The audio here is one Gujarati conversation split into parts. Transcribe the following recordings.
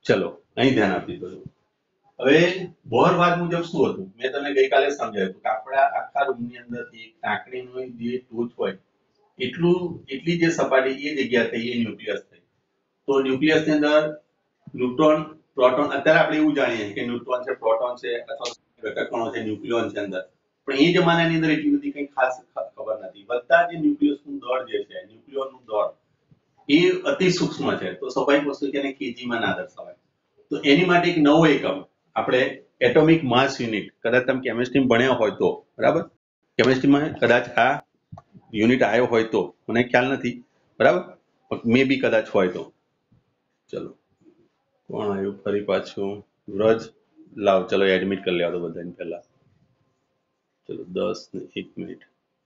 ચલો અહીં ધ્યાન આપી દો। હવે બોહર વાત મુજબ શું હતું મેં તમને ગઈકાલે સમજાવ્યું કે આપણા આખા રૂમની અંદરથી કાંકરીનો જે ટોચ હોય એટલી જે સપાટી એ જગ્યા થઈ એ ન્યુક્લિયસ થઈ। તો ન્યુક્લિયસની અંદર ન્યુટ્રોન પ્રોટોન અત્યારે આપણે એવું જાણીએ કે ન્યુટ્રોન છે પ્રોટોન છે અથવા ઘટક કણો છે ન્યુક્લિયોન છે અંદર પણ એ જમાનાની અંદર એટલી બધી કંઈ ખાસ ખબર નથી। બધા જે ન્યુક્લિયસનું દળ જે છે ન્યુક્લિયોનનું દળ એ અતિ સૂક્ષ્મ છે। તો સ્વાભાવિક વસ્તુ કે એને કેજીમાં ના દર્શાવાય। તો એની માટે એક નવો એકમ આપણે એટોમિક માસ યુનિટ કદાચ તમે કેમિસ્ટ્રી ભણ્યા હોય તો બરાબર કેમિસ્ટ્રીમાં કદાચ આ યુનિટ આવ્યો હોય તો મને ખ્યાલ નથી બરાબર મે બી કદાચ હોય તો। ચલો કોણ આવ્યું ફરી પાછું વ્રજ લાવ ચલો એડમિટ કરી લેવા દો બધાને પહેલા ચલો 10 ને 1 મિનિટ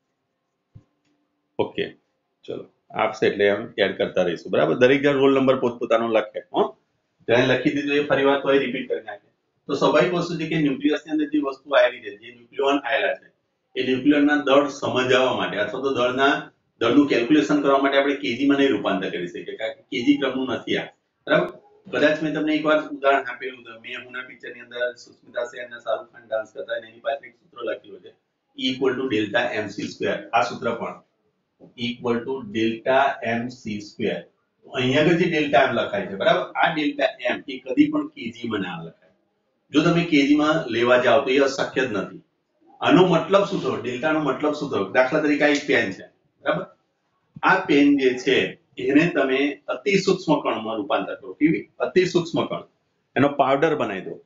ઓકે ચલો આપશે એટલે એમ એડ કરતા રહીશું બરાબર દરેક જણ રોલ નંબર પોતપોતાનો લખે હો જેને લખી દીધું એ ફરી વાર તોય રિપીટ કરી નાખે। તો સ્વાભાવિક વસ્તુ છે કે ન્યુક્લિયસની અંદર જે વસ્તુ આવેલી છે જે ન્યુક્લિયોન આવેલા છે એ ન્યુક્લિયોનના દળ સમજાવવા માટે અથવા તો દળનું કેલ્ક્યુલેશન કરવા માટે આપણે કેજીમાં નહીં રૂપાંતર કરી શકીએ કારણ કે કેજી ક્રમનું નથી આ બરાબર। કદાચ મેં તમને એકવાર ઉદાહરણ આપેલું હતું મેં હુના પિક્ચરની અંદર સુસ્મિતા સેન અને શાહરુખ ખાન ડાન્સ કરતા એની પાછળ એક સૂત્ર લખેલું છે E = ડેલ્ટા mc²। આ સૂત્ર પણ E = ડેલ્ટા mc²। અહીંયા આગળ જે ડેલ્ટા એમ લખાય છે બરાબર આ ડેલ્ટા એમ એ કદી પણ કેજીમાં ના લખાય। જો તમે કેજીમાં લેવા જાઓ તો એ અશક્ય જ નથી। આનો મતલબ શું થયો ડેલ્ટાનો મતલબ શું થયો દાખલા તરીકે આ એક પેન છે બરાબર આ પેન જે છે એને તમે અતિ સૂક્ષ્મ કણમાં રૂપાંતર કરો કેવી અતિ સૂક્ષ્મ કણ એનો પાવડર બનાવી દો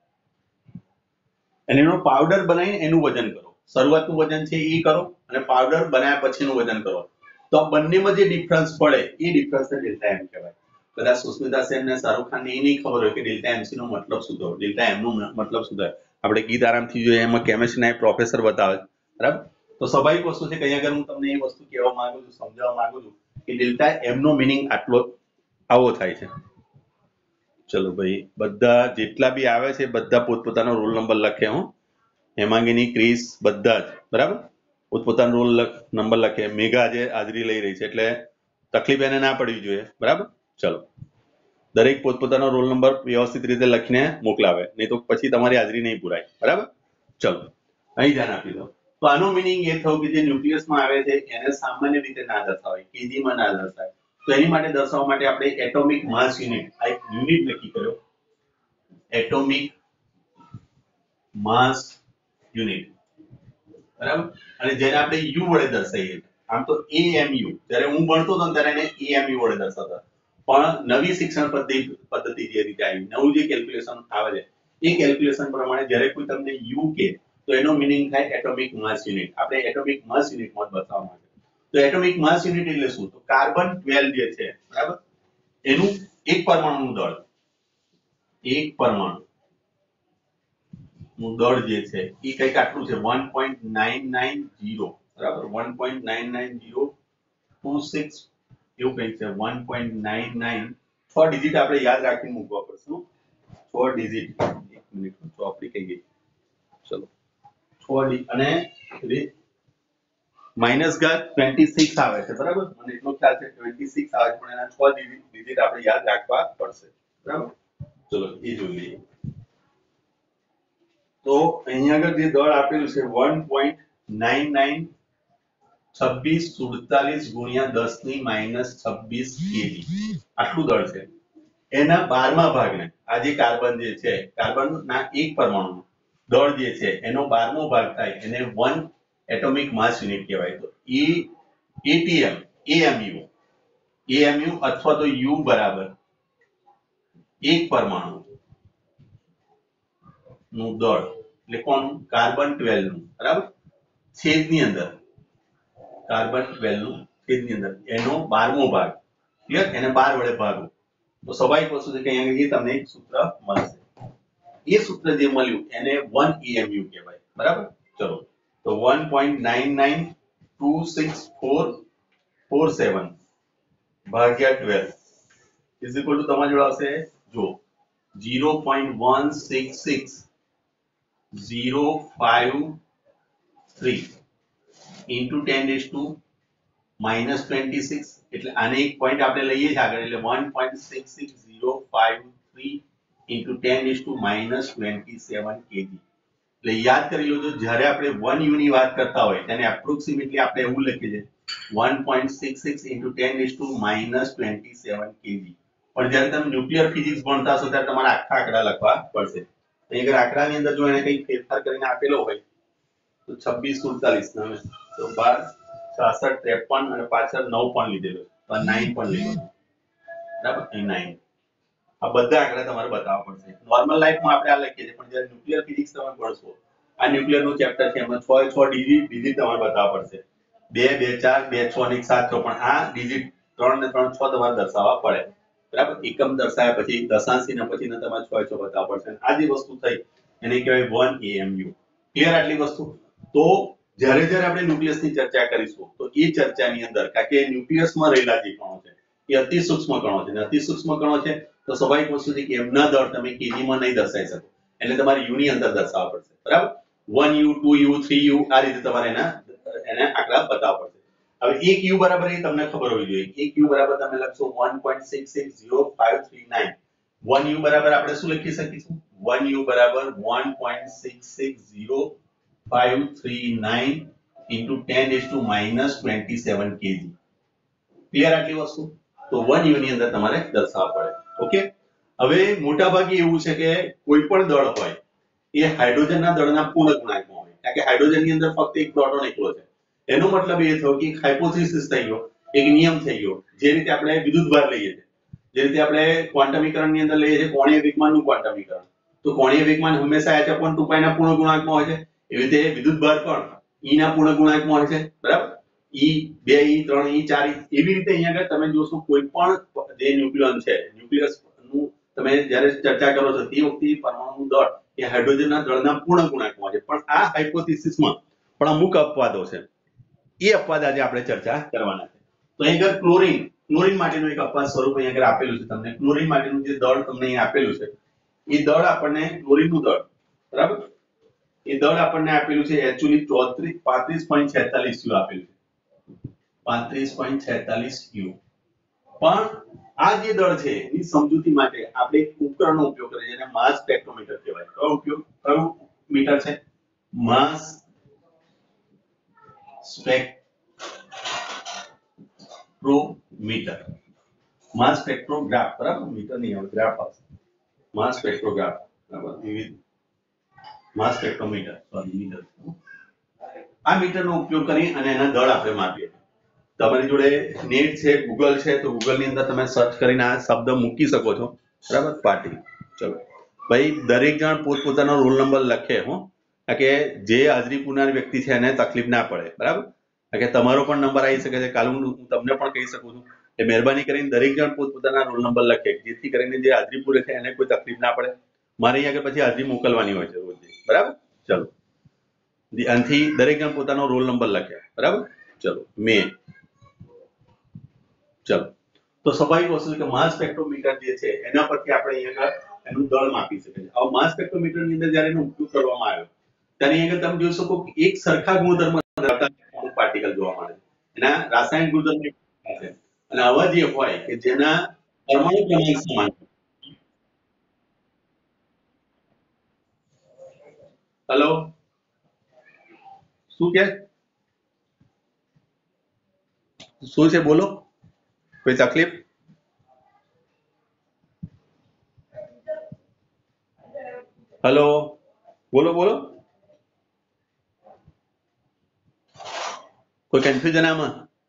અને એનો પાવડર બનાવીને એનું વજન કરો શરૂઆતનું વજન છે એ કરો અને પાવડર બનાવ્યા પછીનું વજન કરો તો આ બંનેમાં જે ડિફરન્સ પડે એ ડિફરન્સને ડેલ્ટા એમ કહેવાય। કદાચ સુસ્મિતા સેન અને શાહરુખ ખાનને એ નહીં ખબર હોય કે ડેલ્ટા એમસી નો મતલબ શું થયો ડેલ્ટા એમ નો મતલબ શું થાય આપણે ગીત આરામથી જોઈએ એમાં કેમિસ્ટ્રીના પ્રોફેસર બતાવે બરાબર। તો સ્વાભાવિક વસ્તુ છે કે અહીંયા આગળ હું તમને એ વસ્તુ કહેવા માંગુ છું સમજાવવા માંગુ છું કે ડેલ્ટા એમ નો મીનિંગ આટલો આવો થાય છે। ચલો ભાઈ બધા જેટલા બી આવે છે બધા પોતપોતાનો રોલ નંબર લખે હું હેમાંગીની ક્રિસ બધા જ બરાબર પોતપોતાનો રોલ નંબર લખે મેઘા આજે હાજરી લઈ રહી છે એટલે તકલીફ એને ના પડવી જોઈએ બરાબર। ચલો દરેક પોતપોતાનો રોલ નંબર વ્યવસ્થિત રીતે લખીને મોકલાવે નહીં તો પછી તમારી હાજરી નહીં પુરાય બરાબર। ચલો અહીં ધ્યાન આપી દો તો આનો મીનિંગ એ થયો કે જે ન્યુક્લિયસમાં આવે છે એને સામાન્ય રીતે ના દર્શાવાય કેજીમાં ના દર્શાવાય તો એની માટે દર્શાવવા માટે આપણે એટોમિક માસ યુનિટ આ એક યુનિટ નક્કી કર્યો એટોમિક માસ યુનિટ બરાબર અને જેને આપણે યુ વડે દર્શાવીએ આમ તો AMU જ્યારે હું ભણતો હતો ત્યારે એને AMU વડે દર્શાવતા પણ નવી શિક્ષણ પદ્ધતિ જે રીતે આવી નવું જે કેલ્ક્યુલેશન આવે છે એ કેલ્ક્યુલેશન પ્રમાણે જ્યારે કોઈ તમને યુ કે તો એનો મીનિંગ થાય એટોમિક માસ યુનિટ આપણે એટોમિક માસ યુનિટમાં બતાવવા માટે તો એટોમિક માસ યુનિટ એટલે શું તો કાર્બન 12 જે છે બરાબર એનું એક પરમાણુનું દળ એક પરમાણુ નું દળ જે છે એ કંઈક આટલું છે 1.990 બરાબર 1.99026 એવું કંઈક છે 1.99 6 ડિજિટ આપણે યાદ રાખીને મૂકવા પડશે 6 ડિજિટ એક મિનિટ ચોપડી કઈ ગઈ ચલો 6 ડિજિટ અને માઇનસ ઘાત 26 આવે છે બરાબર મને એટલો ખ્યાલ છે 26 આવે પણ એના 6 ડિજિટ આપણે યાદ રાખવા પડશે બરાબર ચલો એ જોઈ લઈએ તો અહીંયા આગળ જે દળ આપેલું છે 1.99 26 47 × 10 - 26 kg આટલું દળ છે એના 12મા ભાગને આ જે કાર્બન જે છે કાર્બનના એક પરમાણુ દળ જે છે એનો 12મો ભાગ થાય એને 1 એટોમિક માસ યુનિટ કહેવાય તો ATM AMU અથવા તો U બરાબર એક પરમાણુ નું દળ એટલે કોનું કાર્બન 12 નું બરાબર છેદની અંદર કાર્બન 12 નું છેદની અંદર એનો 12મો ભાગ ક્લિયર એને 12 વડે ભાગો તો સ્વાભાવિક વસ્તુ છે કે અહીંયા તમને એક સૂત્ર મળશે એ સૂત્ર જે મળ્યું એને 1 AMU કહેવાય બરાબર ચલો તો 1.992647 ભાગ્યા 12 ઇઝ ઇક્વલ ટુ તમારી જોડે આવશે જો 0.166053 into 10⁻⁻26 એટલે આને એક પોઈન્ટ આપણે લઈએ છીએ આગળ એટલે 1.6605 3 into 10⁻⁻27 kg. એટલે યાદ કરી લો, જ્યારે આપણે 1 યુ ની વાત કરતા હોય તેને એપ્રોક્સિમેટલી આપણે એવું લખીએ છીએ 1.66 into 10⁻⁻27 kg. પણ જ્યારે તમે ન્યુક્લિયર ફિઝિક્સ ભણતા હશો ત્યારે તમારે આખા આંકડા લખવા પડશે. અહીં આગળ આંકડાની અંદર જો એને કંઈક ફેરફાર કરીને આપેલો હોય તો 26 47 તો 12 66 53 અને પાછળ 9 પણ લીધેલો તો 9 પણ લીધો, બરાબર. અહીં 9 આ બધા આંકડા તમારે બતાવવા પડશે. નોર્મલ લાઈફમાં આપણે આ લખીએ છીએ, પણ જ્યારે ન્યુક્લિયર ફિઝિક્સ તમે ભણશો, આ ન્યુક્લિયર નું ચેપ્ટર છે, એમાં 6 ડિજિટ તમારે બતાવવા પડશે. 2 2 4 2 6 ને 7 6, પણ આ ડિજિટ 3 ને 3 6 તમારે દર્શાવવા પડે, બરાબર. એકમ દર્શાવ્યા પછી દશાંશી ને પછી તમારે 6 6 બતાવવા પડશે. આ જે વસ્તુ થઈ એને કહેવાય 1 AMU. ક્લિયર આટલી વસ્તુ? તો જ્યારે જ્યારે આપણે ન્યુક્લિયસની ચર્ચા કરીશું તો એ ચર્ચાની અંદર કારણ કે ન્યુક્લિયસમાં રહેલા જે કણો છે એ અતિ સૂક્ષ્મ કણો છે, અને અતિ સૂક્ષ્મ કણો છે તો સ્વાભાવિક વસ્તુ છે કે એમના દળ તમે કેજીમાં નહીં દર્શાવી શકો, એટલે તમારે યુ ની અંદર દર્શાવવા પડશે, બરાબર. 1U 2U 3U આ રીતે તમારે એને આંકડા બતાવવા પડશે. હવે 1 યુ બરાબર એ તમને ખબર હોવી જોઈએ. 1 યુ બરાબર તમે લખશો 1.660539. 1 યુ બરાબર આપણે શું લખી શકીશું? 1 યુ બરાબર 1.660539 into 10⁻⁻27 kg. ક્લિયર આટલી વસ્તુ? તો 1 યુ ની અંદર તમારે દર્શાવવા પડે. ઓકે. હવે મોટા ભાગે એવું છે કે કોઈ પણ દળ હોય એ હાઇડ્રોજનના દળના પૂર્ણ ગુણાંકમાં હોય, કારણ કે હાઇડ્રોજનની અંદર ફક્ત એક પ્રોટોન એકલો છે. એનો મતલબ એ થયો કે હાઇપોથીસિસ થઈ ગયો, એક નિયમ થઈ ગયો. જે રીતે આપણે વિદ્યુતભાર લઈએ છીએ, જે રીતે આપણે ક્વોન્ટમીકરણની અંદર લઈએ છીએ કોણીય વેગમાનનું ક્વોન્ટમીકરણ, તો કોણીય વેગમાન હંમેશા h/2π ના પૂર્ણ ગુણાંકમાં હોય છે. એવી રીતે વિદ્યુતભાર પણ E ના પૂર્ણ ગુણાંકમાં હોય છે, બરાબર. E 2E 3E 4E એવી રીતે અહીંયા આગળ તમે જોશો કોઈ પણ જે ન્યુક્લિયન છે, ન્યુક્લિયસનું તમે જ્યારે ચર્ચા કરો છો તે વખતે પરમાણુનું દળ એ હાઇડ્રોજનના દળના પૂર્ણ ગુણાંકમાં છે. પણ આ હાઇપોથીસિસમાં પણ અમુક અપવાદો છે. એ અપવાદ આજે આપણે ચર્ચા કરવાના છે. તો અહીં આગળ ક્લોરીન માટેનું એક અપવાદ સ્વરૂપ અહીં આગળ આપેલું છે તમને. ક્લોરીન માટેનું જે દળ તમને અહીં આપેલું છે એ દળ આપણને ક્લોરીનનું દળ, બરાબર, એ દળ આપણને આપેલું છે એકચ્યુઅલી 35.46 યુ આપેલું છે. 35.46 યુ. પણ આ જે દળ છે એની સમજૂતી માટે આપણે એક ઉપકરણનો ઉપયોગ કરીએ છીએ, જેને માસ સ્પેક્ટ્રોમીટર કહેવાય. કયું મીટર છે? માસ સ્પેક્ટ્રોમીટર. માસ સ્પેક્ટ્રોગ્રાફ, બરાબર. મીટર નહીં આવે, ગ્રાફ આવશે. માસ સ્પેક્ટ્રોગ્રાફ, બરાબર. વિવિધ માસ સ્પેક્ટ્રોમીટર, સોરી મીટર. આ મીટરનો ઉપયોગ કરી અને એના દળ આપણે માપીએ. તમારી જોડે નેટ છે, ગૂગલ છે, તો ગૂગલ ની અંદર તમે સર્ચ કરીને આ શબ્દ મૂકી શકો છો, બરાબર. પાર્ટી. ચલો ભાઈ, દરેક જણ પોતપોતાનો રોલ નંબર લખે હો, કારણ કે જે હાજરી પૂરનાર વ્યક્તિ છે એને તકલીફ ના પડે, બરાબર. કારણ કે તમારો પણ નંબર આવી શકે છે, કાલ હું તમને પણ કહી શકું છું. એ મહેરબાની કરીને દરેક જણ પોતપોતાના રોલ નંબર લખે, જેથી કરીને જે હાજરી પૂરે છે એને કોઈ તકલીફ ના પડે. મારે અહીંયા આગળ પછી હાજરી મોકલવાની હોય છે રોજ, બરાબર. ચલો, આનાથી દરેક જણ પોતાનો રોલ નંબર લખે, બરાબર. ચલો ચલો, તો સ્વાભાવિક વસ્તુ છે કે માસ સ્પેક્ટ્રોમીટર જે છે એના પરથી આપણે અહીંયા એનું દળ માપી શકીએ છીએ. હવે માસ સ્પેક્ટ્રોમીટર ની અંદર જ્યારે એનો ઉપયોગ કરવામાં આવ્યો ત્યારે અહીંયા તમે જોઈ શકો કે એક સરખા ગુણધર્મ ધરાવતા પાર્ટિકલ જોવા મળે છે. એના રાસાયણિક ગુણધર્મ છે અને આવા જે હોય કે જેના પરમાણુ ક્રમાંક સમાન. હેલો, શું કે શું છે? બોલો, કોઈ તકલીફ? હેલો, બોલો બોલો, કોઈ કન્ફ્યુઝન આમાં?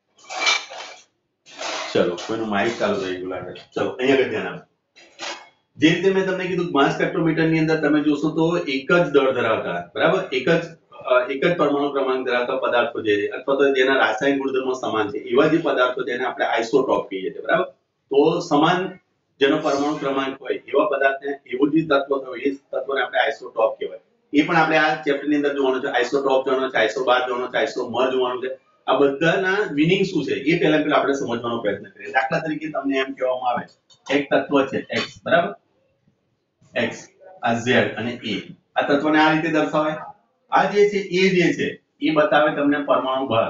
ચલો, કોઈનું માઇક ચાલુ થઈ ગયું લાગે. ચલો, અહીંયા આગળ ધ્યાન આપો. જે રીતે મેં તમને કીધું માસ સ્પેક્ટ્રોમીટર ની અંદર તમે જોશો તો એક જ દળ ધરાવતા, બરાબર, એક જ પરમાણુ ક્રમાંક ધરાવતા પદાર્થો જે છે અથવા તો જેના રાસાયણિક ગુણધર્મો સમાન છે એવા જે પદાર્થો જેને આપણે આઇસોટોપ કહીએ છીએ, બરાબર. તો સમાન જેનો પરમાણુ ક્રમાંક હોય એવા પદાર્થને એવું જે તત્વ હોય એ તત્વને આપણે આઇસોટોપ કહેવાય. એ પણ આપણે આ ચેપ્ટર ની અંદર જોવાનું છે. આઇસોટોપ જોવાનો છે, આઇસોબાર જોવાનો છે, આઇસોમર જોવાનું છે. આ બધાના મીનિંગ શું છે એ પહેલા આપણે સમજવાનો પ્રયત્ન કરીએ. દાખલા તરીકે તમને એમ કહેવામાં આવે એક તત્વ છે x, બરાબર, x, આ z અને a. આ તત્વને આ રીતે દર્શાવાય. આ જે છે એ જે છે એ બતાવે તમને પરમાણુ ભાર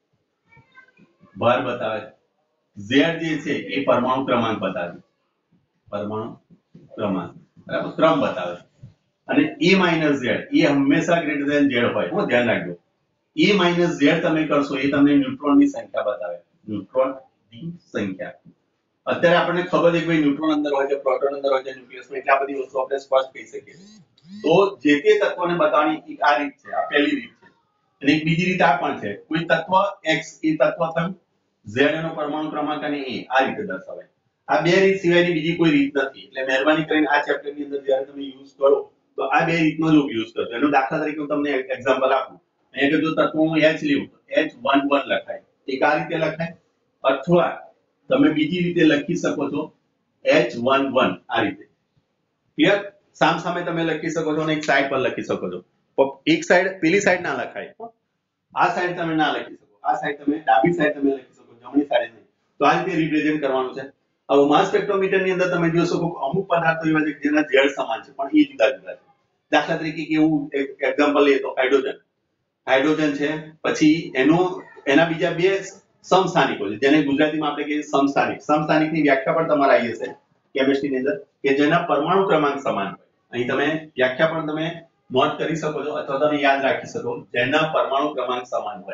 બતાવે. z જે છે એ પરમાણુ ક્રમાંક બતાવે. પરમાણુ ક્રમાંક બરાબર ક્રમ બતાવે અને a માઇનસ ઝેડ એ હંમેશા ગ્રેટર ધેન ઝેડ હોય હું ધ્યાન રાખજો a માઇનસ ઝેડ તમે કરશો એ તમને ન્યુટ્રોનની સંખ્યા બતાવે ન્યુટ્રોનની સંખ્યા અત્યારે આપણને ખબર છે કે ભાઈ ન્યુટ્રોન અંદર હોય છે પ્રોટોન અંદર હોય છે ન્યુક્લિયસમાં એટલે આ બધી વસ્તુ આપણે સ્પષ્ટ કહી શકીએ તો જે તે તત્વોને બતાવવાની એક આ રીત છે આ પહેલી રીત છે અને એક બીજી રીત આ પણ છે કોઈ તત્વ x એ તત્વ થયું z નો પરમાણુ ક્રમાંક અને a આ રીતે દર્શાવાય આ બે રીત સિવાયની બીજી કોઈ રીત નથી એટલે મહેરબાની કરીને આ ચેપ્ટર ની અંદર જ્યારે તમે યુઝ કરો તો આ બે રીતનો જ યુઝ કરજો એનો દાખલા તરીકે હું તમને એક્ઝામ્પલ આપું અહીંયા જો તત્વો હું h લીધું તો H11 લખાય એક આ રીતે લખાય અથવા તમે બીજી રીતે લખી શકો છો H11 આ રીતે ક્લિયર સામ સામે તમે લખી શકો છો અને એક સાઈડ પર લખી શકો છો એક સાઈડ પેલી સાઈડ ના લખાય આ સાઈડ તમે ના લખી શકો આ સાઈડ તમે ડાબી સાઈડ તમે લખી શકો જમણી સાઈડ નહીં તો આ રીતે રિપ્રેઝન્ટ કરવાનું છે હવે માસ સ્પેક્ટ્રોમીટર ની અંદર તમે જોશો કે અમુક પદાર્થો એવા છે જેના ઝેડ સમાન છે પણ એ જુદા જુદા છે દાખલા તરીકે કેવું એક્ઝામ્પલ લઈએ તો હાઇડ્રોજન છે પછી એના બીજા બે સમસ્થાનિકો છે જેને ગુજરાતીમાં આપણે કહીએ સમસ્થાનિકની વ્યાખ્યા પણ તમારે આવી હશે કેમિસ્ટ્રી ની અંદર કે જેના પરમાણુ ક્રમાંક સમાન હોય અહીં તમે વ્યાખ્યા પણ તમે નોટ કરી શકો છો અથવા તમે યાદ રાખી શકો જેના પરમાણુ ક્રમાંક સમાન હોય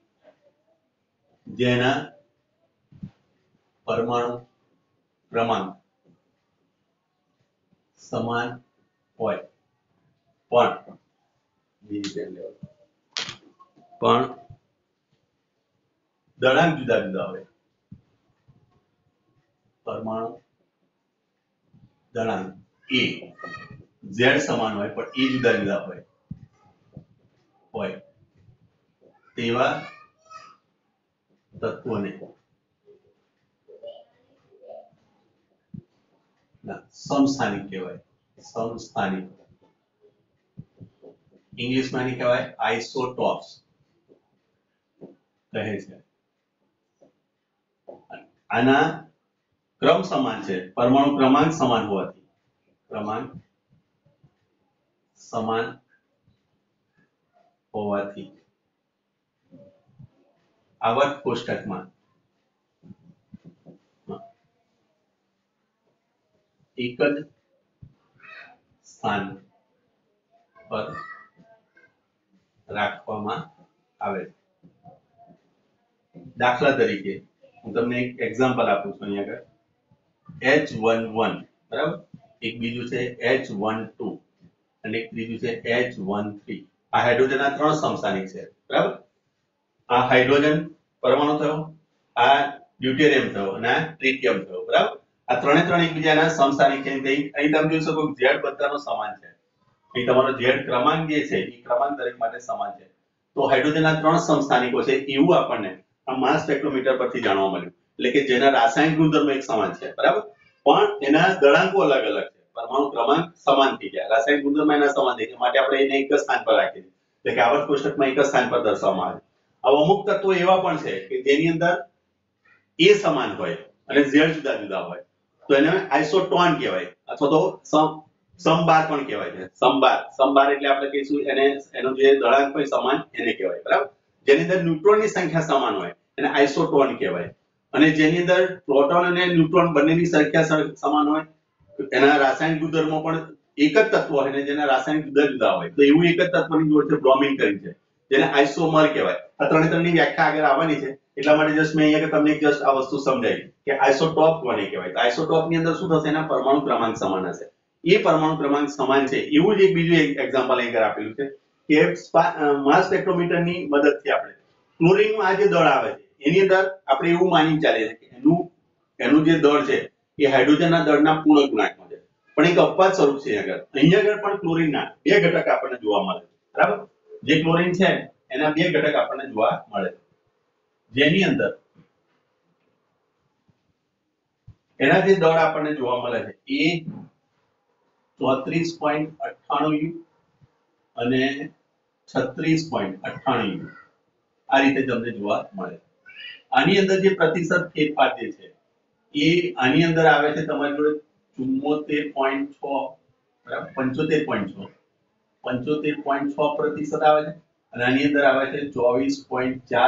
જેના પરમાણુ ક્રમાંક સમાન હોય પણ દળાંક જુદા જુદા હોય પરમાણુ દળાંક એ ઝેડ સમાન હોય પણ એ જુદા જુદા હોય તેવા તત્વોને સમસ્થાનિક કહેવાય સમસ્થાનિક ઇંગ્લિશમાં ની કહેવાય આઇસોટોપ્સ કહે છે આના ક્રમ સમાન છે પરમાણુ ક્રમાંક સમાન હોવાથી આવર્ત કોષ્ટકમાં એક જ સ્થાન પર રાખવામાં આવે છે દાખલા તરીકે હું તમને એક એક્ઝામ્પલ આપું છું અહીંયા આગળ H11 બરાબર એક બીજું છે H12 અને એક ત્રીજું છે H13 આ હાઇડ્રોજનના ત્રણ સમસ્થાનિક છે બરાબર આ હાઇડ્રોજન પરમાણુ થયો આ ડ્યુટેરિયમ થયો અને આ ટ્રિટિયમ થયો બરાબર આ ત્રણ એકબીજાના સમસ્થાનિક છે અહીં તમે જોઈ શકો ઝેડ બધાનો સમાન છે અહીં તમારો ઝેડ ક્રમાંક જે છે એ ક્રમાંક દરેક માટે સમાન છે તો હાઇડ્રોજનના ત્રણ સમસ્થાનિકો છે એવું આપણને આ માસ સ્પેક્ટ્રોમીટર પરથી જાણવા મળ્યું એટલે કે જેના રાસાયણિક ગુણધર્મો એક સમાન છે બરાબર પણ એના દળાંકો અલગ અલગ છે પરમાણુ ક્રમાંક સમાન થઈ ગયા રાસાયણિક ગુણધર્મો એના સમાન થઈ ગયા માટે આપણે એને એક જ સ્થાન પર રાખીએ એટલે કે આવર્ત કોષ્ટકમાં એક જ સ્થાન પર દર્શાવવામાં આવે અમુક તત્વો એવા પણ છે કે જેની અંદર એ સમાન હોય અને ઝેડ જુદા જુદા હોય તો એને આઇસોટોન કહેવાય અથવા તો સમબાર પણ કહેવાય છે સમબાર એટલે આપણે કહીશું એનો જે દળાંક હોય સમાન એને કહેવાય બરાબર જેની અંદર ન્યુટ્રોનની સંખ્યા સમાન હોય એને આઇસોટોન કહેવાય અને જેની અંદર પ્રોટોન અને ન્યુટ્રોન બંનેની સંખ્યા સમાન હોય એના રાસાયણિક ગુણધર્મો પણ એક જ તત્વ હોય અને જેના રાસાયણિક જુદા જુદા હોય તો એવું એક જ તત્વની જોડ છે બ્રોમિન કરી છે જેને આઇસોમર કહેવાય આ ત્રણની વ્યાખ્યા આગળ આવવાની છે એટલા માટે જસ્ટ મેં અહીંયા તમને જસ્ટ આ વસ્તુ સમજાવી કે આઇસોટોપ કોને કહેવાય તો આઇસોટોપ ની અંદર શું થશે એના પરમાણુ ક્રમાંક સમાન હશે એ પરમાણુ ક્રમાંક સમાન છે એવું જ એક બીજું એક્ઝામ્પલ અહીં આપેલું છે કે માસ સ્પેક્ટ્રોમીટર ની મદદથી આપણે ક્લોરીન નું આ જે દળ આવે છે એની અંદર આપણે એવું માની ચાલીએ છીએ કે એનું જે દળ છે એ હાઇડ્રોજનના દળના પૂર્ણ ગુણાંકમાં છે પણ એક અપવાદ સ્વરૂપ છે અહીંયા આગળ પણ ક્લોરીનના બે ઘટક આપણને જોવા મળે છે બરાબર જે ક્લોરીન છે એના બે ઘટક આપણને જોવા મળે છે જેની અંદર એના જે દળ આપણને જોવા મળે છે એ 34.98 અને 36.98 આ રીતે તમને જોવા મળે આની અંદર જે પ્રતિશત ફેરફાર જે છે એ આની અંદર આવે છે તમારી જોડે 74.6 બરાબર 75.6 75.6% આવે છે અને આની અંદર આવે છે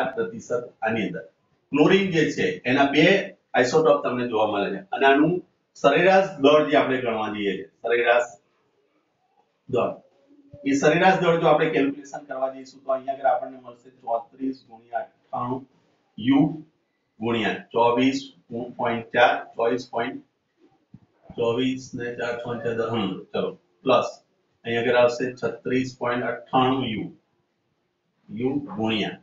24.4% આની અંદર ક્લોરીન જે છે એના બે આઇસોટોપ તમને જોવા મળે છે અને આનું સરેરાશ દળ જે આપણે ગણવા જઈએ છીએ સરેરાશ દળ એ સરેરાશ દળ જો આપણે કેલ્ક્યુલેશન કરવા જઈશું તો અહીંયા આગળ આપણને મળશે 34 ગુણ્યા 98 યુ ગુણ્યા 24.4 24 ને 4 ચલો પ્લસ અહીંયા આગળ આવશે 36.98 યુ યુ ગુણ્યા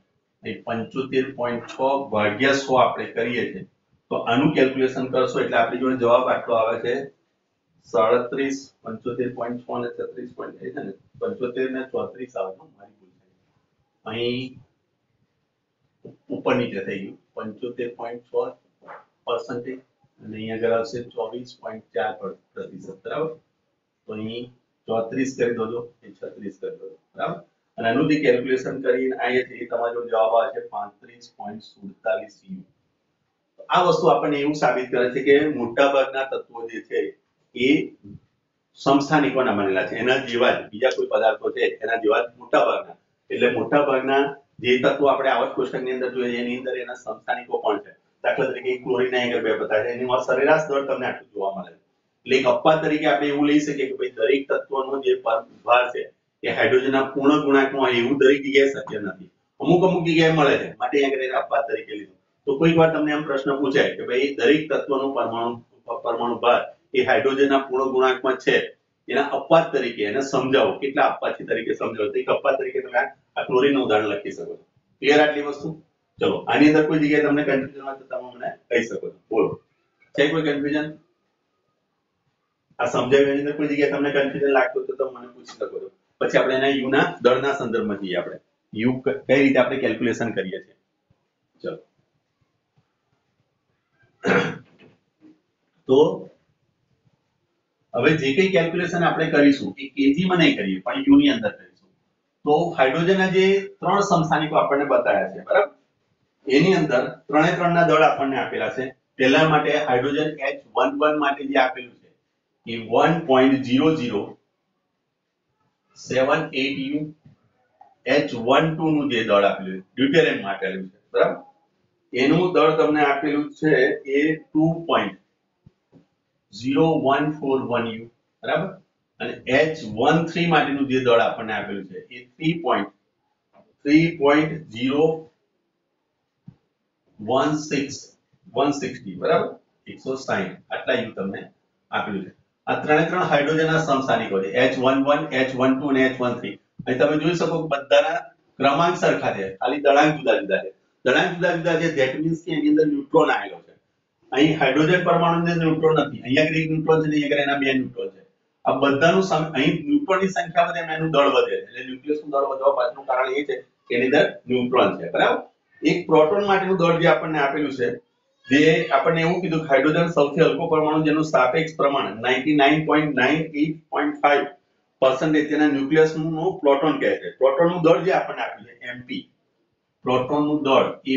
75.6 ભાગ્યા 100 આપણે કરીએ છીએ તો આનું કેલ્ક્યુલેશન કરશો એટલે આપણી જોડે જવાબ આટલો આવે છે 37 75.6 અને 36. છે ને 75 ને 34 આવે છે મારી ભૂલ થઈ અહીં ઉપર નીચે થઈ ગયું 75.6% અને અહીં આગળ આવશે 24.4% બરાબર તો અહીં 34 કરી દો એ 36 કરી દો બરાબર અને આનું જે કેલ્ક્યુલેશન કરીને આવીએ છીએ તમારો જવાબ આવે છે 35.47 યુ આ વસ્તુ આપણને એવું સાબિત કરે છે કે મોટાભાગના તત્વો જે છે એ સમસ્થાનિકોના બનેલા છે એના જેવા જ બીજા કોઈ પદાર્થો છે એના જેવા જ મોટાભાગના એટલે મોટાભાગના જે તત્વો આપણે આવર્ત કોષ્ટકની અંદર જોઈએ એની અંદર એના સમસ્થાનિકો પણ છે દાખલા તરીકે ક્લોરીન અહીં 2 બતાવે છે એની સરેરાશ દળ તમને આટલું જોવા મળે છે એટલે એક અપવાદ તરીકે આપણે એવું લઈ શકીએ કે ભાઈ દરેક તત્વનો જે ભાર છે એ હાઇડ્રોજનના પૂર્ણ ગુણાંકમાં હોય એવું દરેક જગ્યાએ શક્ય નથી અમુક જગ્યાએ મળે છે માટે અહીંયા એને અપવાદ તરીકે લીધું તો કોઈક વાર તમને એમ પ્રશ્ન પૂછાય કે ભાઈ દરેક તત્વનો પરમાણુ ભાર એ હાઇડ્રોજનના પૂર્ણ ગુણાંકમાં છે એના અપવાદ તરીકે એને સમજાવો કેટલા અપવાદ તરીકે સમજાવો તો એક અપવાદ તરીકે તમે આ ક્લોરીનનું ઉદાહરણ લખી શકો છો ક્લિયર આટલી વસ્તુ ચલો આની અંદર કોઈ જગ્યાએ તમને કન્ફ્યુઝન હોય તો તમે મને કહી શકો છો બોલો છે કોઈ કન્ફ્યુઝન આ સમજાવ્યાની અંદર કોઈ જગ્યાએ તમને કન્ફ્યુઝન લાગતું તો તમે મને પૂછી શકો છો પછી આપણે એના યુ ના દળના સંદર્ભમાં જઈએ આપણે યુ કઈ રીતે આપણે કેલ્ક્યુલેશન કરીએ છીએ ચલો તો હવે જે કઈ કેલ્ક્યુલેશન આપણે કરીશું એ કેજી માં નહીં કરીએ પણ યુ ની અંદર કરીશું તો હાઇડ્રોજનના જે ત્રણ સમસ્થાનિકો આપણને બતાવ્યા છે બરાબર એની અંદર ત્રણેના દળ આપણને આપેલા છે પહેલા માટે હાઇડ્રોજન H11 માટે જે આપેલું છે એ 1.00788 યુ H12 નું જે દળ આપેલું છે ડ્યુટેરિયમ માટે આપેલું છે બરાબર એનું દળ તમને આપેલું છે એ 2.0141 યુ બરાબર અને H13 માટેનું જે દળ આપણને આપેલું છે એ 3.160 બરાબર 160 આટલા યુ તમને આપેલું છે આ ત્રણ હાઇડ્રોજનના સમસ્થાનિકો છે H11 H12 અને H13 અહીં તમે જોઈ શકો બધાના ક્રમાંક સરખા છે ખાલી દળાંક જુદા જુદા છે દળાંક જુદા જુદા છે ધેટ મીન્સ કે એની અંદર ન્યુટ્રોન આવેલો છે અહીં હાઇડ્રોજન પરમાણુની અંદર ન્યુટ્રોન નથી અહીંયા એક ન્યુટ્રોન છે અહીંયા એના બે ન્યુટ્રોન છે આ બધાનું અહીં ન્યુટ્રોનની સંખ્યા વધે એનું દળ વધે એટલે ન્યુક્લિયસનું દળ વધવા પાછળનું કારણ એ છે કે એની અંદર ન્યુટ્રોન છે બરાબર એક પ્રોટોન માટેનું દળ જે આપણને આપેલું છે જે આપણને એવું કીધું કે હાઇડ્રોજન સૌથી હલકો પરમાણુ જેનું સાપેક્ષ પ્રમાણ 99.98.5% તેના ન્યુક્લિયસનું પ્રોટોન કહે છે પ્રોટોનનું દળ જે આપણને આપ્યું છે એમપી પ્રોટોનનું દળ એ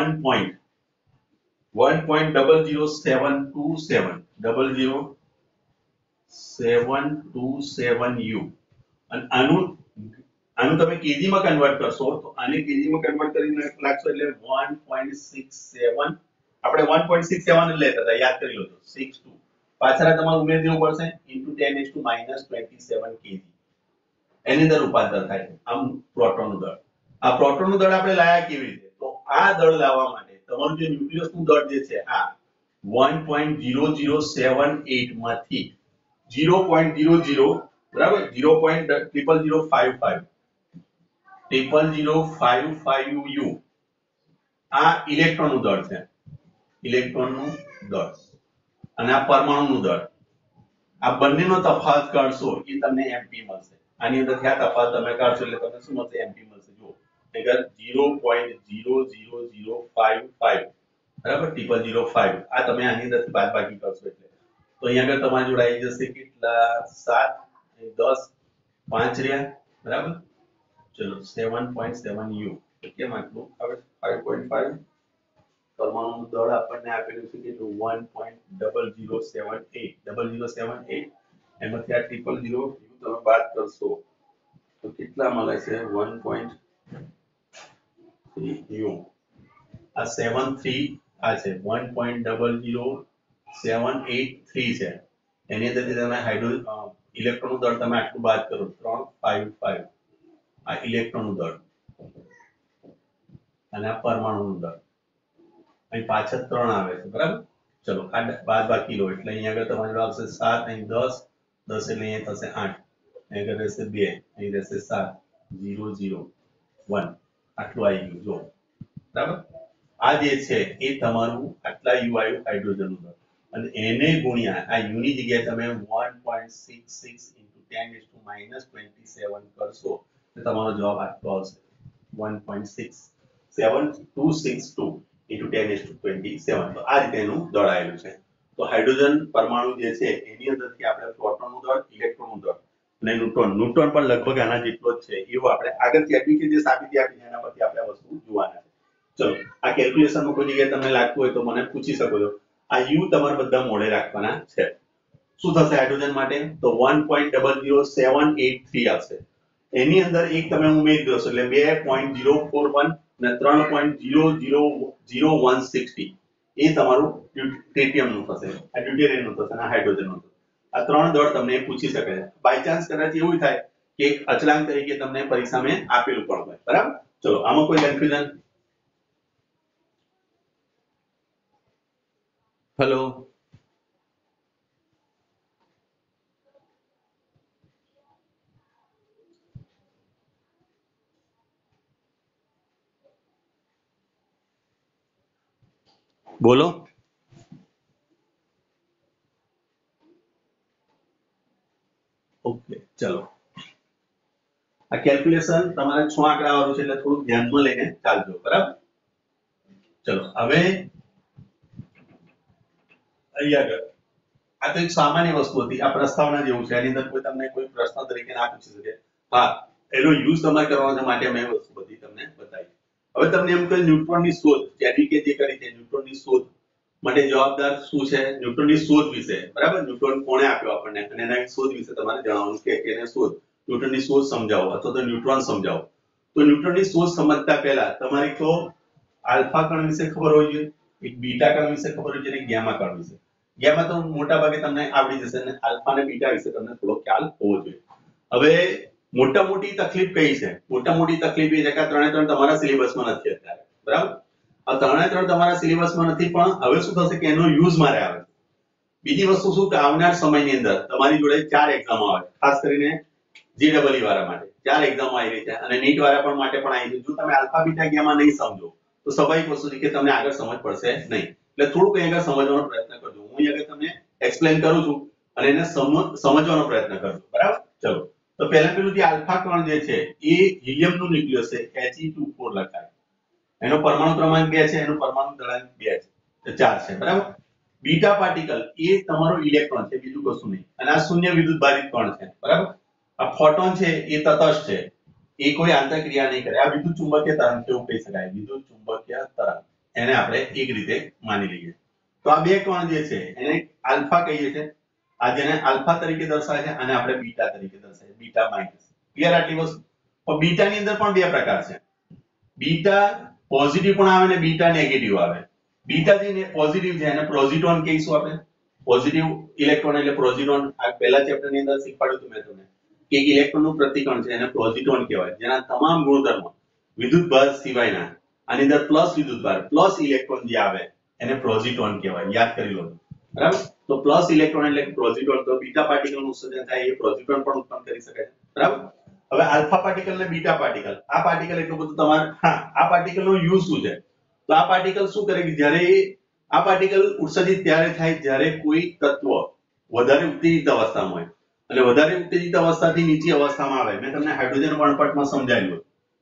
1.00727 યુ અને આનું તમે કેજી માં કન્વર્ટ કરશો તો આને કેજી માં કન્વર્ટ કરીને નાખશો એટલે 1.67 આપણે 1.67 જ લેતા હતા યાદ કરી લો તો 62 પાછળ તમારે ઉમેર દેવું પડશે into 10⁻27 kg એની અંદર રૂપાંતર થાય છે આમ પ્રોટોનનું દળ આ પ્રોટોનનું દળ આપણે લાયા કેવી રીતે તો આ દળ લાવવા માટે તમારું જે ન્યુક્લિયસનું દળ જે છે આ 1.0078 માંથી 0.00 બરાબર 0.0055 યુ આ ઇલેક્ટ્રોનનું દળ છે ઇલેક્ટ્રોનનું દળ અને આ પરમાણુનું દળ આ બંનેનો તફાવત કાઢશો એ તમને એમપી મળશે આની અંદર ક્યાં તફાવત તમે કાઢશો એટલે તમને શું મળશે એમપી મળશે જો અગર 0.00055 બરાબર 0005 આ તમે આની અંદરથી બાદબાકી કરશો એટલે તો અહીંયા આગળ તમારી જોડે આવી જશે કેટલા 7 10 5 રહ્યા બરાબર ચલો 7.7 યુ કેમ આટલું હવે 5.5 પરમાણુનું દળ આપણને આપેલું છે કે 1.0078 એમાંથી આ 000 યુ તમે બાદ કરશો તો કેટલા મળે છે 1.3 યુ આ 73 આ છે 1.00 783 છે એની અંદરથી તમે ઇલેક્ટ્રોનનું દળ તમે આટલું બાદ કરો 355 આ ઇલેક્ટ્રોનનું દળ અને આ પરમાણુનું દળ અહીં પાછળ 3 આવે છે બરાબર ચલો આ બાદ બાકી લો એટલે અહીંયા આગળ તમારી જોડે આવશે 7 અહીં 10 10 એટલે અહીંયા થશે 8 અહીં આગળ રહેશે 2 અહીં રહેશે 7 0 0 1 આટલું આવી ગયું જો બરાબર આ જે છે એ તમારું આટલા યુ આવ્યું હાઇડ્રોજનનું દળ અને એને ગુણ્યા આ યુની જગ્યાએ તમે 1.66 into 10 is to -27 કરશો તો તમારો જવાબ આટલો આવશે 1.7262 into 10 is to 27 તો આ રીતે એનું દળ આવેલું છે તો હાઇડ્રોજન પરમાણુ જે છે એની અંદરથી આપણે પ્રોટોનનું દળ ઇલેક્ટ્રોનનું દળ અને ન્યુટ્રોન પણ લગભગ આના જેટલો જ છે એવું આપણે આગળથી એડમિશન જે સાબિતી આપી એના પરથી આપણે આ વસ્તુ જોવાના છે ચલો આ કેલ્ક્યુલેશનમાં કોઈ જગ્યાએ તમને લાગતું હોય તો મને પૂછી શકો છો આ યુ તમારે બધા મોડે રાખવાના છે શું થશે હાઇડ્રોજન માટે તો 1.00783 આવશે એની અંદર એક તમે ઉમેરી દો એટલે 2.041 અને 3.000160 એ તમારું ટ્રિટિયમનું થશે આ ડ્યુટેરિયમનું થશે અને હાઇડ્રોજનનું થશે આ ત્રણ દળ તમને પૂછી શકે છે બાય ચાન્સ કદાચ એવું થાય કે એક અચળાંક તરીકે તમને પરીક્ષામાં આપેલું પણ હોય બરાબર ચલો આમાં કોઈ કન્ફ્યુઝન હેલો બોલો ઓકે ચલો આ કેલ્ક્યુલેશન તમારે 6 આંકડા વાળું છે એટલે થોડું ધ્યાનમાં લઈને ચાલજો બરાબર ચલો હવે અહીંયા આગળ આ તો એક સામાન્ય વસ્તુ હતી આ પ્રસ્તાવના જેવું છે એની અંદર કોઈ તમને કોઈ પ્રશ્ન તરીકે ના પૂછી શકે હા એનો યુઝ તમારે કરવાનો માટે મેં વસ્તુ બધી તમને બતાવી હવે તમને એમ કે ન્યુટ્રોનની શોધ જેડીકે જે કરી છે ન્યુટ્રોનની શોધ માટે જવાબદાર શું છે ન્યુટ્રોનની શોધ વિશે બરાબર ન્યુટ્રોન કોણે આપ્યો આપણને અને એના શોધ વિશે તમારે જણાવવાનું છે કે એને શોધ ન્યુટ્રોનની શોધ સમજાવો અથવા તો ન્યુટ્રોન સમજાવો તો ન્યુટ્રોનની શોધ સમજતા પહેલા તમારે તો આલ્ફા કણ વિશે ખબર હોવી જોઈએ એક બીટા કણ વિશે ખબર હોવી જોઈએ અને ગામા કણ વિશે ગામા તો મોટા ભાગે તમને આવડી જશે અને આલ્ફા અને બીટા વિશે તમને થોડો ખ્યાલ હોવો જોઈએ હવે મોટા મોટી તકલીફ કઈ છે મોટા મોટી તકલીફ એ છે કે આ ત્રણે ત્રણ તમારા સિલેબસમાં નથી અત્યારે બરાબર આ ત્રણે ત્રણ તમારા સિલેબસમાં નથી પણ હવે શું થશે કે એનો યુઝ મારે આવે બીજી વસ્તુ શું કે આવનાર સમયની અંદર તમારી જોડે 4 એક્ઝામો આવે ખાસ કરીને જીડબલ્યુ વાળા માટે 4 એક્ઝામો આવી રહી છે અને નીટ વાળા પણ માટે પણ આવી છે જો તમે આલ્ફા બીટા ગામા નહીં સમજો તો સ્વાભાવિક વસ્તુ છે કે તમને આગળ સમજ પડશે નહીં એટલે થોડુંક આગળ સમજવાનો પ્રયત્ન કરજો હું આગળ તમને એક્સપ્લેન કરું છું અને એને સમજવાનો પ્રયત્ન કરજો બરાબર ચલો તો પહેલા પેલું જે આલ્ફા કણ જે છે એ હિલિયમનું ન્યુક્લિયસ છે He2O4 લખાય એનો પરમાણુ ક્રમાંક 2 છે એનો પરમાણુ દળાંક 2 છે 4 છે બરાબર બીટા પાર્ટિકલ એ તમારો ઇલેક્ટ્રોન છે બીજું કશું નહીં અને આ શૂન્ય વિદ્યુત ભારિત કણ છે બરાબર આ ફોટોન છે એ તટસ્થ છે એ કોઈ આંતરક્રિયા નહીં કરે આ વિદ્યુત ચુંબકીય તરંગ કેવું કહી શકાય વિદ્યુત ચુંબકીય તરંગ એને આપણે એક રીતે માની લઈએ તો આ બે કણ જે છે એને આલ્ફા કહીએ છીએ આ જેને આલ્ફા તરીકે દર્શાવે છે અને આપણે બીટા તરીકે દર્શાવે છે બીટા માઇનસ ક્લિયર આટલી વસ્તુ પણ બીટા ની અંદર પણ બે પ્રકાર છે બીટા પોઝિટિવ પણ આવે અને બીટા નેગેટિવ આવે બીટા જે પોઝિટિવ છે એને પ્રોઝિટ્રોન કહીશું આપણે પોઝિટિવ ઇલેક્ટ્રોન એટલે પ્રોઝિટ્રોન આ પહેલા ચેપ્ટર ની અંદર શીખવાડ્યું હતું મેં તમને કે ઇલેક્ટ્રોનનું પ્રતિકણ છે એને પ્રોઝિટ્રોન કહેવાય જેના તમામ ગુણધર્મો વિદ્યુતભાર સિવાયના આની અંદર પ્લસ વિદ્યુતભાર પ્લસ ઇલેક્ટ્રોન જે આવે એને પ્રોઝિટ્રોન કહેવાય યાદ કરી લો બરાબર તો પ્લસ ઇલેક્ટ્રોન એટલે પ્રોઝિટ્રોન તો બીટા પાર્ટિકલનું ઉત્સર્જન થાય એ પ્રોઝિટ્રોન પણ ઉત્પન્ન કરી શકાય બરાબર હવે આલ્ફા પાર્ટિકલ અને બીટા પાર્ટિકલ આ પાર્ટિકલ એટલું બધું તમારે હા આ પાર્ટિકલનો યુઝ શું છે તો આ પાર્ટિકલ શું કરે કે જ્યારે આ પાર્ટિકલ ઉત્સર્જિત ત્યારે થાય જ્યારે કોઈ તત્વ વધારે ઉત્તેજિત અવસ્થામાં હોય અને વધારે ઉત્તેજિત અવસ્થાથી નીચી અવસ્થામાં આવે મેં તમને હાઇડ્રોજન વર્ણપટમાં સમજાવ્યું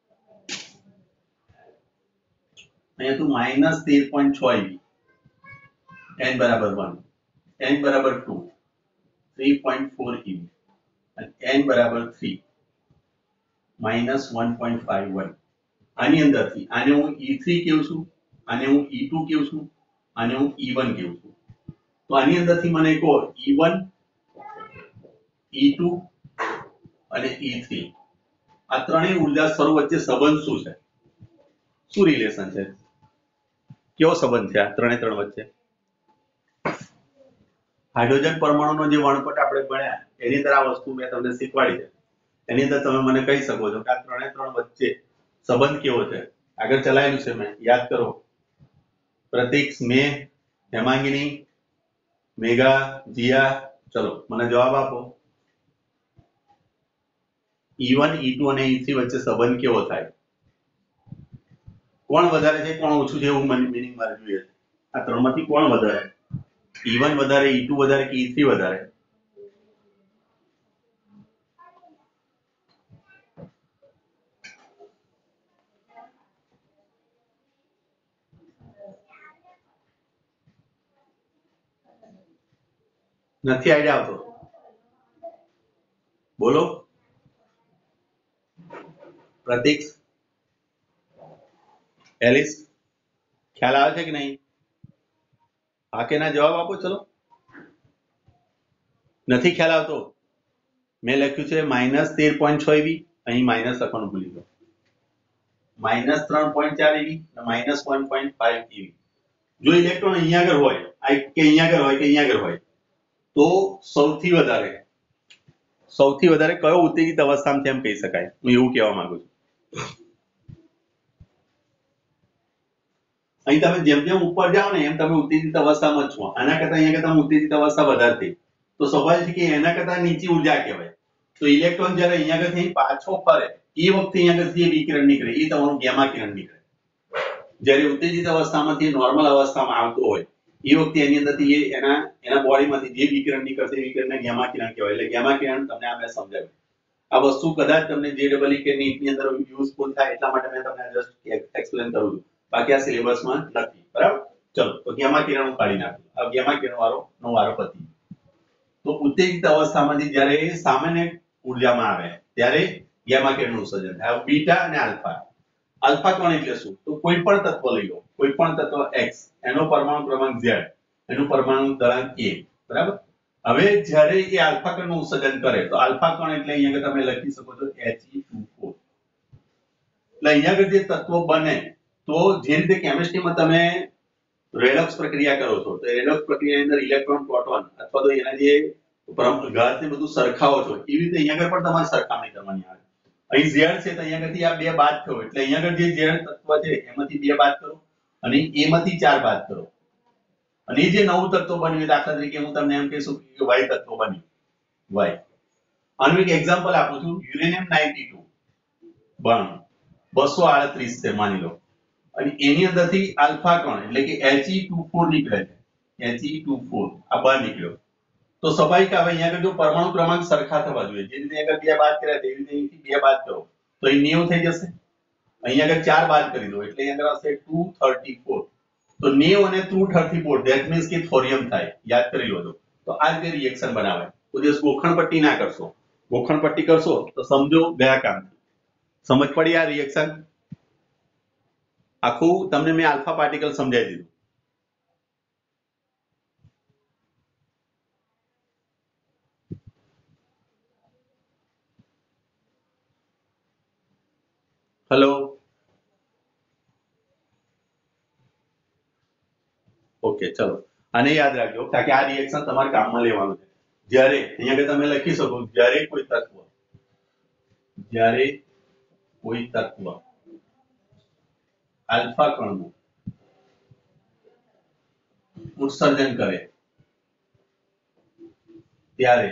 અહીંયા તો -13.6 eV n બરાબર 1 n બરાબર 2 3.4 eV અને n બરાબર 3 -1.51 આની અંદરથી આને હું E3 કહું છું આને હું E2 કહું છું આને હું E1 કહું છું તો આની અંદરથી મને કહો E1 E2 અને E3 આ ત્રણેય ઊર્જા સ્તરો વચ્ચે સંબંધ શું છે શું રિલેશન છે કેવો સંબંધ છે આ ત્રણે ત્રણ વચ્ચે હાઇડ્રોજન પરમાણુનો જે વર્ણપટ આપણે ભણ્યા એની અંદર આ વસ્તુ મેં તમને શીખવાડી છે. એની અંદર તમે મને કહી શકો છો કે આ ત્રણે ત્રણ વચ્ચે સંબંધ કેવો છે. આગળ ચલાયેલું છે મેં, યાદ કરો. પ્રતીક, સ્નેહ, હેમાંગિની, મેઘા, જીયા. ચલો મને જવાબ આપો. E1, E2 અને E3 વચ્ચે સંબંધ કેવો થાય? કોણ વધારે છે કોણ ઓછું છે એવું મને મીનિંગ મારે જોઈએ છે. આ ત્રણમાંથી કોણ વધારે? E1 વધારે, E2 વધારે કે E3 વધારે? નથી આઈડિયા આવતો? બોલો. પ્રતીક, એલિસ, ખ્યાલ આવે છે કે નહીં? હા કે ના જવાબ આપો. ચલો. નથી ખ્યાલ આવતો? મેં લખ્યું છે -13.6 eV, અહીં માઇનસ લખવાનું ભૂલી ગયો. -3.4 eV, -1.5 eV. જો ઇલેક્ટ્રોન અહીંયા આગળ હોય કે અહીંયા આગળ હોય કે અહીંયા આગળ હોય તો સૌથી વધારે કયો ઉત્તેજિત અવસ્થામાં એમ કહી શકાય? હું એવું કહેવા માંગુ છું. અહીં તમે જેમ જેમ ઉપર જાઓ ને એમ તમે ઉત્તેજિત અવસ્થામાં છો. આના કરતા અહીંયા કરતા ઉત્તેજિત અવસ્થા વધારે થઈ તો સ્વાભાવિક છે કે એના કરતા નીચી ઉર્જા કહેવાય. તો ઇલેક્ટ્રોન જ્યારે અહીંયા આગળથી પાછો ફરે એ વખતે અહીંયા આગળથી જે વિકિરણ નીકળે એ તમારું ગેમા કિરણ નીકળે. જ્યારે ઉત્તેજિત અવસ્થામાંથી નોર્મલ અવસ્થામાં આવતો હોય એ વખતે એની અંદરથી એના બોડીમાંથી જે વિકિરણ નીકળશે એ વિકિરણને ગેમા કિરણ કહેવાય. એટલે ગેમા કિરણ તમને આ મેં સમજાવ્યું. આ વસ્તુ કદાચ તમને JEE કે નીટની અંદર યુઝફુલ થાય એટલા માટે મેં તમને જસ્ટ એક્સપ્લેન કરું છું. બાકી આ સિલેબસમાં નથી. બરાબર? ચલો તો ગેમા કિરણ હું કાઢી નાખું. આ ગેમા કિરણ નો વારો પતી. તો ઉત્તેજિત અવસ્થામાંથી જ્યારે સામાન્ય ઉર્જામાં આવે ત્યારે ગેમા કિરણનું સર્જન થાય. બીટા અને આલ્ફા. આલ્ફા કોણ એટલે શું? તો કોઈ પણ તત્વ લઈ લો, કોઈ પણ તત્વ X, એનો પરમાણુ ક્રમાંક Z, એનું પરમાણુ દળાંક A. બરાબર? હવે જ્યારે એ આલ્ફા કણનું ઉત્સર્જન કરે તો આલ્ફા કણ એટલે અહીંયા તમે લખી શકો છો He2O. એટલે અહીંયા આગળ જે તત્વો બને તો જે રીતે કેમિસ્ટ્રીમાં તમે રેડોક્સ પ્રક્રિયા કરો છો તો રેડોક્સ પ્રક્રિયાની અંદર ઇલેક્ટ્રોન, પ્રોટોન અથવા તો એના જે ઘાતને બધું સરખાવો છો એવી રીતે અહીંયા આગળ પણ તમારે સરખામણી કરવાની આવે. અહીં Z છે તો અહીંયા આગળથી આ બે બાદ કરો એટલે અહીંયા આગળ જે Z તત્વ છે એમાંથી બે બાદ કરો અને A માંથી 4 બાદ કરો. અને એ જે નવું તત્વ બન્યું દાખલા તરીકે હું તમને એમ કહીશું કે Y તત્વ બન્યું. Y. આનું એક એક્ઝામ્પલ આપું છું. યુરેનિયમ 92 92 238 છે માની લો. અને એની અંદરથી આલ્ફા કણ એટલે કે He24 નીકળે છે. He24 આ બહાર નીકળ્યો. તો સ્વાભાવિક આવે અહીંયા આગળ જો પરમાણુ ક્રમાંક સરખા થવા જોઈએ. જે રીતે આગળ બે બાદ કર્યા તેવી રીતે અહીંથી બે બાદ કરો તો એ 90 થઈ જશે. અહીંયા આગળ 4 બાદ કરી દો એટલે અહીંયા આગળ હશે 234. તો 90 અને 234 ધેટ મીન્સ કે થોરિયમ થાય. યાદ કરી લો. તો આ જે રિએક્શન બનાવે તો જે ગોખણપટ્ટી ના કરશો. ગોખણપટ્ટી કરશો તો સમજો ગયા કામ. સમજ પડી આ રિએક્શન? આખું તમને મેં આલ્ફા પાર્ટિકલ સમજાવી દીધું. હેલો. ઓકે ચલો આને યાદ રાખજો કારણ કે આ રિએક્શન તમારે કામમાં લેવાનું છે. જ્યારે અહીંયા આગળ તમે લખી શકો જ્યારે કોઈ તત્વ આલ્ફા કણનું ઉત્સર્જન કરે ત્યારે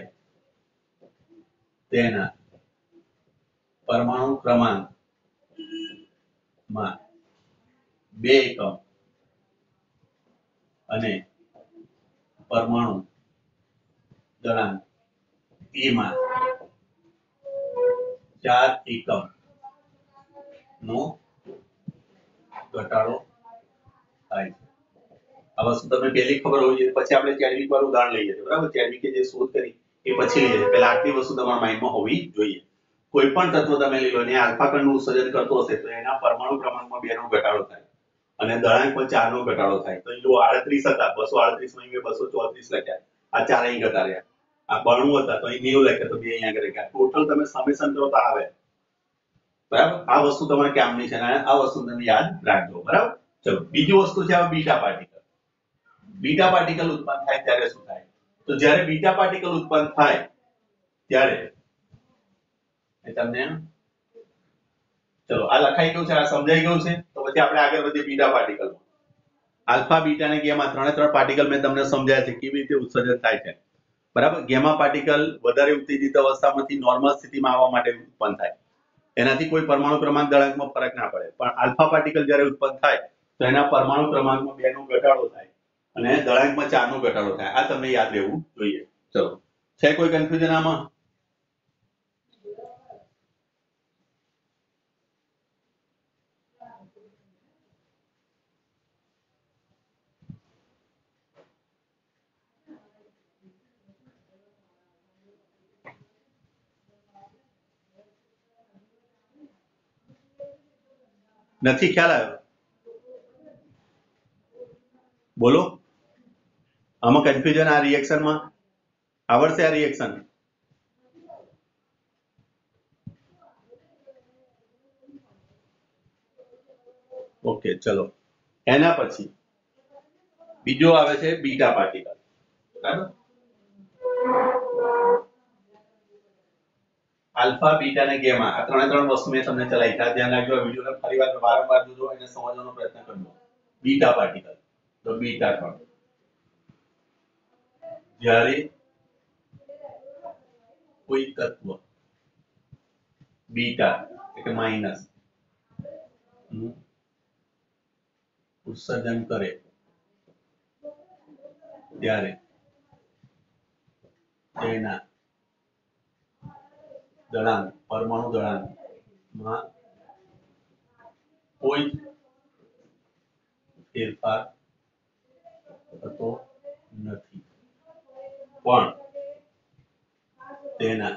તેના પરમાણુ ક્રમાંકમાં 2 એકમ અને પરમાણુ દળાંક A માં 4 એકમ નો ઘટાડો થાય છે. આ વસ્તુ તમને પહેલી ખબર હોવી જોઈએ. પછી આપણે ચેડવિક વાળું ઉદાહરણ લઈએ છીએ. બરાબર? ચેડવિકે જે શોધ કરી એ પછી લઈએ. પહેલા આટલી વસ્તુ તમારા માઇન્ડમાં હોવી જોઈએ. કોઈ પણ તત્વ તમે લઈ લો અને આલ્ફા કણનું ઉત્સર્જન કરતો હશે તો એના પરમાણુ ક્રમાંકમાં 2 નો ઘટાડો થાય અને દળાંકમાં 4 નો ઘટાડો થાય. તો જો 38 હતા 238 માં 234 લખ્યા. આ 4 અહીં ઘટાડ્યા. આ 92 હતા તો અહીં 90 લખ્યા તો 2 અહીંયા આગળ લખ્યા. ટોટલ તમે સમેશન કરો તો આવે. બરાબર? આ વસ્તુ તમારે કામની છે અને આ વસ્તુ તમે યાદ રાખજો. બરાબર? ચલો બીજી વસ્તુ છે આ બીટા પાર્ટિકલ. બીટા પાર્ટિકલ ઉત્પન્ન થાય ત્યારે શું થાય? તો જ્યારે બીટા પાર્ટિકલ ઉત્પન્ન થાય ત્યારે એ તમને ચલો આ લખાઈ ગયું છે, આ સમજાઈ ગયું છે. તો પછી આપણે આગળ વધીએ બીટા પાર્ટિકલ. આલ્ફા બીટા અને ગેમા ત્રણ પાર્ટિકલ મેં તમને સમજાયા છે કેવી રીતે ઉત્સર્જન થાય છે. બરાબર. ગેમા પાર્ટિકલ વધારે ઉત્તેજિત અવસ્થામાંથી નોર્મલ સ્થિતિમાં આવવા માટે ઉત્પન્ન થાય. એનાથી કોઈ પરમાણુ ક્રમાંક દળાંકમાં ફરક ના પડે. પણ આલ્ફા પાર્ટિકલ જ્યારે ઉત્પન્ન થાય તો એના પરમાણુ ક્રમાંકમાં 2 નો ઘટાડો થાય અને દળાંકમાં 4 નો ઘટાડો થાય. આ તમને યાદ રહેવું જોઈએ. ચલો, છે કોઈ કન્ફ્યુઝન આમાં? નથી ખ્યાલ આવ્યો? બોલો. આમાં કન્ફ્યુઝન આ રિએક્શનમાં આવડશે? આ રિએક્શન ઓકે. ચલો, એના પછી બીજો આવે છે બીટા પાર્ટિકલ. બરાબર. આલ્ફા બીટા અને ગેમા આ ત્રણ વસ્તુ મેં તમને ચલાવી છે. ધ્યાન રાખજો. વિડિયોને ફરીવાર વારંવાર જોજો અને સમજવાનો પ્રયત્ન કરજો. બીટા પાર્ટિકલ તો બીટા કણ જ્યારે કોઈ તત્વ બીટા એટલે માઈનસ નું ઉત્સર્જન કરે ત્યારે તેના દળાંક પરમાણુ દળાંકમાં કોઈ ફેરફાર થતો નથી, પણ તેના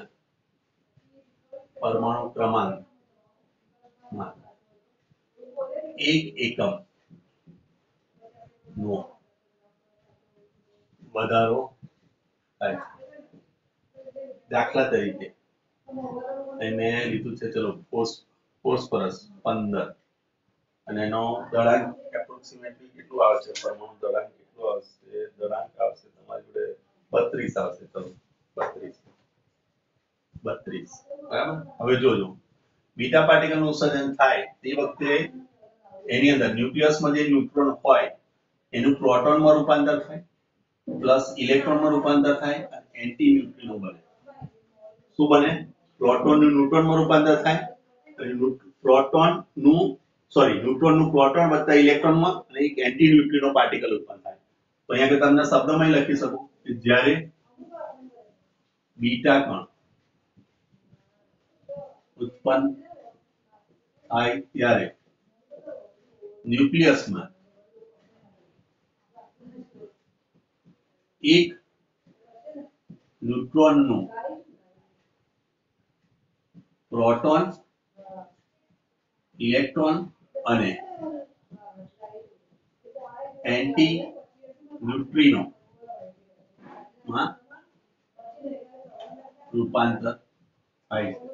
પરમાણુ ક્રમાંકમાં 1 એકમ નો વધારો થાય છે. દાખલા તરીકે મેં લીધું છે, ચલો, ફોસ્ફરસ 15 અને એનો દળાંક એપ્રોક્સિમેટલી કેટલું આવે છે? પરમાણુ દળાંક કેટલું આવશે? દળાંક આવશે તમારી જોડે 32 આવશે. ચલો, 32. બરાબર. હવે જોજો, બીટા પાર્ટિકલ નું ઉત્સર્જન થાય તે વખતે એની અંદર ન્યુક્લિયસમાં જે ન્યુટ્રોન હોય એનું પ્રોટોનમાં રૂપાંતર થાય, પ્લસ ઇલેક્ટ્રોનમાં રૂપાંતર થાય અને એન્ટી ન્યુટ્રિનો બને. શું બને? પ્રોટોનનું ન્યુટ્રોનમાં રૂપાંતર થાય અને ન્યુટ્રોનનું પ્રોટોન વત્તા ઇલેક્ટ્રોનમાં અને એક એન્ટી ન્યુટ્રિનો પાર્ટિકલ ઉત્પન્ન થાય. તો અહીંયા તમને શબ્દમાં લખી શકું કે જ્યારે બીટા કણ ઉત્પન્ન થાય ત્યારે ન્યુક્લિયસમાં એક ન્યુટ્રોનનું પ્રોટોન, ઇલેક્ટ્રોન અને એન્ટી ન્યુટ્રિનો માં રૂપાંતર થાય છે.